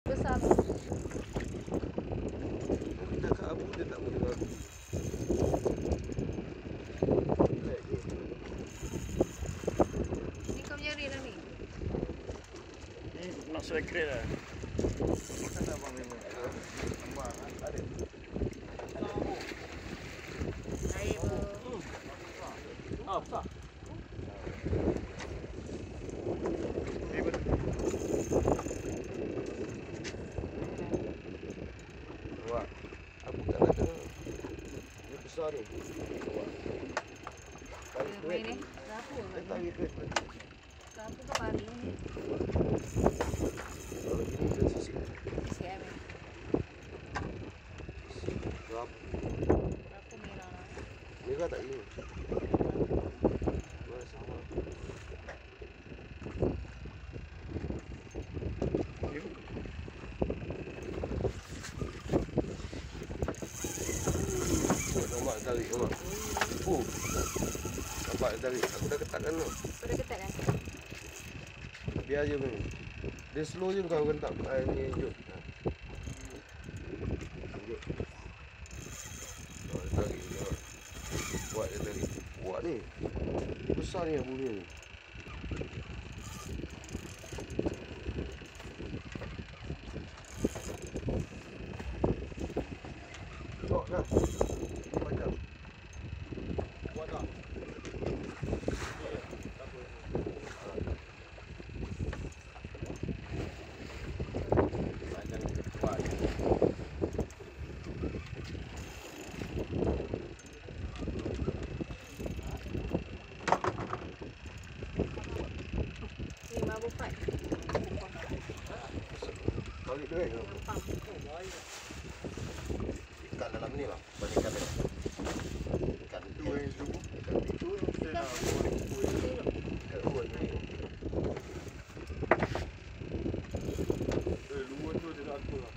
besar. Dah kat abu dia tak boleh baru. Ni kau punya reel lah ni. Ni nak secret lah. Kan abang memang. Nampak ada. Air ber. Ah, besar. Wah, abu tak ada. Dia besar ni. Wah. Tarik Main duit. ni. Kerapu Dia ke? tarik duit. Kerapu ke pari ni? Kalau gini dia sisik. Sisi air main. Kerapu. Kerapu merah lah. Merah tak ini. Dua sama. Nampak tarik nampak. Oh. Nampak tarik. Aku dah ketatkan tu. Kau dah ketat kan? Biar je main. Dia slow je kau rentak air ni hijau. Hijau. Oh, dia tarik nampak. Buat dia tarik. Buat ni. Besar ni abu ni. Oh, dah. Panjang. Buat tak? Ni babu fry. Tarik dia kan? Gampang. Ikan dalam ni lah. Banyak ikan ni. Ikan itu yang itu. Ikan itu yang kita nak buat. Ikan luar ni. Luar tu dia tak aku lah.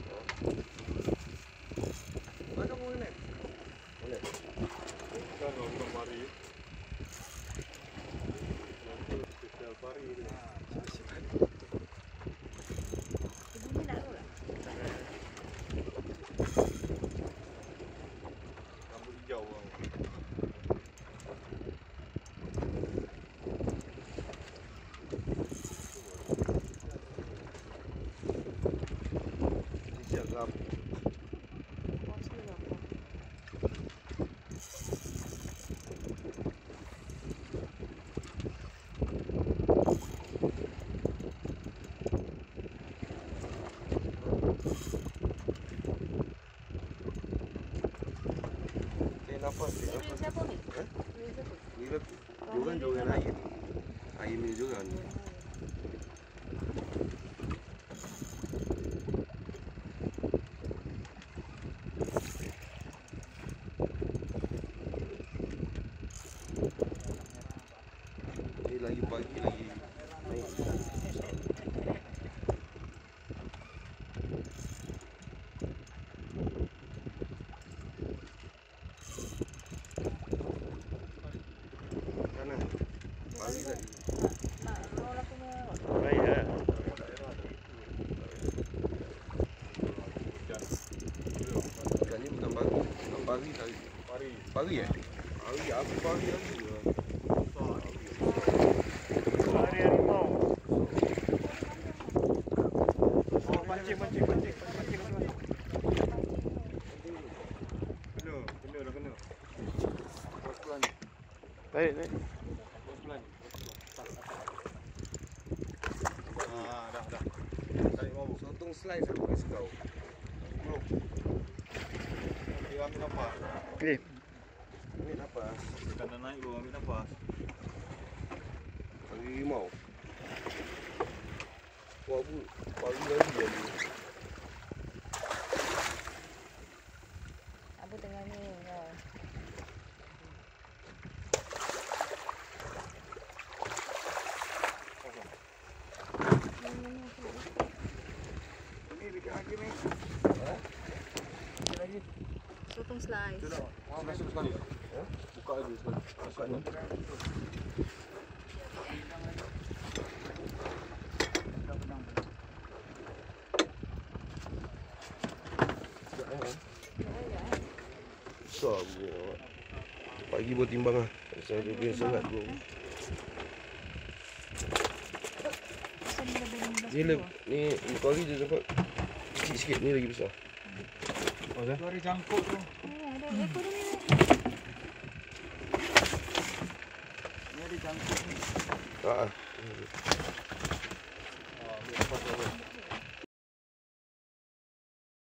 Mana mau ni? Boleh. Kan orang mari. Nanti spesial pari dia. Ibu ni nak roll lah. Rambut hijau bang. Siap kap. Nafas dia. Ni siapa ni? Eh? Ni siapa? Ni lah. Joran air ni. Air ni joran. Ni lagi pagi lagi naik. Kanan. Pagi tadi. Nak roll aku punya roll. Baik lah. Ikan ni bukan pagi. Bukan pagi tadi. Pari. Pagi eh? Pagi apa pagi lagi? Hari harimau. Oh, pancing. Kena dah kena. Bos pelan. Baik. Bos pelan. Dah. Tarik mau. Sotong slice aku kasi kau. Belum. Dia ambil nafas. Ni apa? Ikan dah naik belum ambil nafas. Pagi rimau. Wah bu, pagi lagi dia ni. Abu tengah ni kau. Ini dekat lagi ni. Lagi. Sotong slice. Sudah. Mau masuk sekali. Buka dulu sekali. Buka ni. besar punya. Pagi buat timbang lah. Saya ada punya sangat bro. Ni kali je dapat sikit-sikit, ni lagi besar. Oh, dah. Tu ada jangkut tu. Ada ekor ni. Ni ada jangkut ni. Haa. Oh, lepas tu.